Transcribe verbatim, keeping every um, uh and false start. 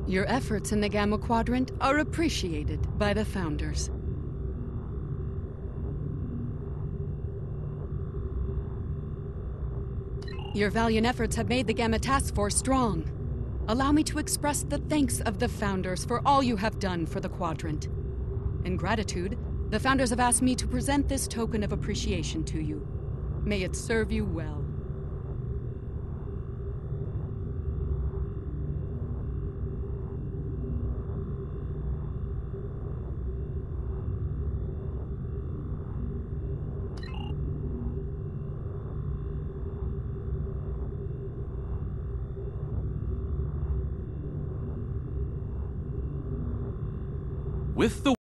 Your efforts in the Gamma Quadrant are appreciated by the Founders. Your valiant efforts have made the Gamma Task Force strong. Allow me to express the thanks of the Founders for all you have done for the Quadrant. In gratitude, the Founders have asked me to present this token of appreciation to you. May it serve you well. With the